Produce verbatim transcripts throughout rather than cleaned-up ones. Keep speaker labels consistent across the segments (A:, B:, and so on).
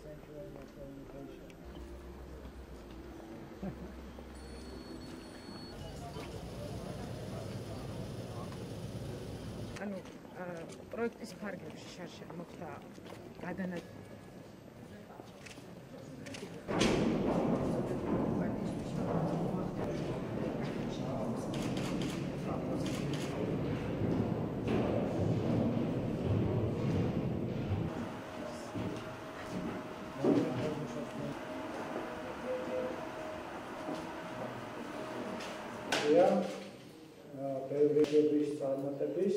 A: ანუ პროექტის ფარგლებში შარშან მოხდა გადანა
B: ბევრების წარმატების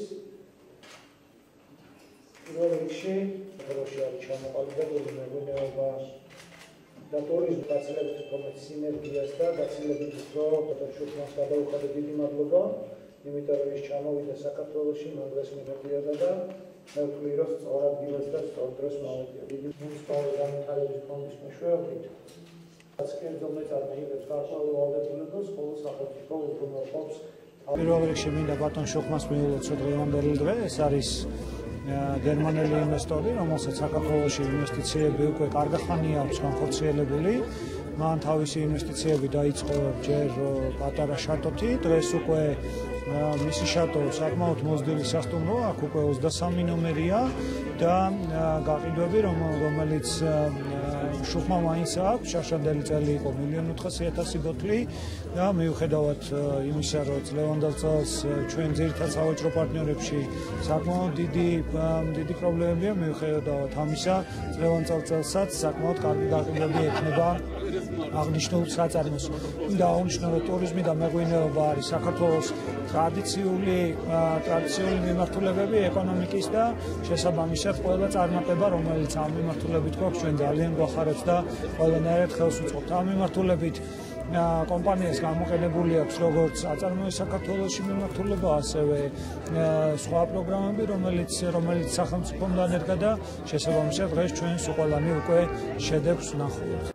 B: პირველ რიგში როში არის ჩამოყალიბებული მეღვინეობა და ტურიზმი გაცილებით უფრო მეტ სინერგიას და გაცილებით უფრო ფოტოშოპს გადაუხადეთ დიდი მადლობა, იმიტომ რომ ის ჩამოვიდა საქართველოში, მან დღეს მიღებიადა და მე ვთვლი რომ სწორ ადგილას და სწორ დროს მოვიდა. დიდი მუნიციპალური განვითარების ფონდის მეშვეობით კერძო მეწარმეებს გარკვეულ ვალდებულებას ყოველ სახელმწიფო უზრუნველყოფს.
C: პირველ რიგში მინდა ბატონ შოხმას მიულოცო დღევანდელი დღე, ეს არის გერმანელი ინვესტორი, რომელსაც საქართველოში ინვესტიციები უკვე კარგი ხანია აქვს განხორციელებული. მან თავისი ინვესტიციები დაიწყო ჯერ პატარა შატოთი, დღეს უკვე მისი შატო საკმაოდ მოზრდილი სასტუმროა, აქ უკვე ოცდასამი ნომერია და გაყიდვები, რომელიც შუხმა მაინც აქვს, შარშანდელი წელი იყო მილიონ ოთხასი ათასი ბოთლი და მიუხედავად იმისა, რომ წლევანდელ წელს ჩვენ ძირითად სავაჭრო პარტნიორებში საკმაოდ დიდი დიდი პრობლემებია, მიუხედავად ამისა, წლევანდელ წელსაც საკმაოდ კარგი გაყიდვები ექნება აღნიშნულ საწარმოს. მინდა აღნიშნო, რომ ტურიზმი და მეღვინეობა არის საქართველოს ტრადიციული ტრადიციული მიმართულებები ეკონომიკის და შესაბამისად ყველა წარმატება, რომელიც ამ მიმართულებით გვაქვს, ჩვენ ძალიან გვახარებს და ყველანაირად ხელს უწყობთ. ამ მიმართულებით კომპანიას გამოყენებული აქვს როგორც აწარმოების საქართველოში მიმართულება, ასევე სხვა პროგრამები, რომელიც რომელიც სახელმწიფომთან ერთად და შესაბამისად დღეს ჩვენ სულ ყველანი უკვე შედეგს ვნახავთ.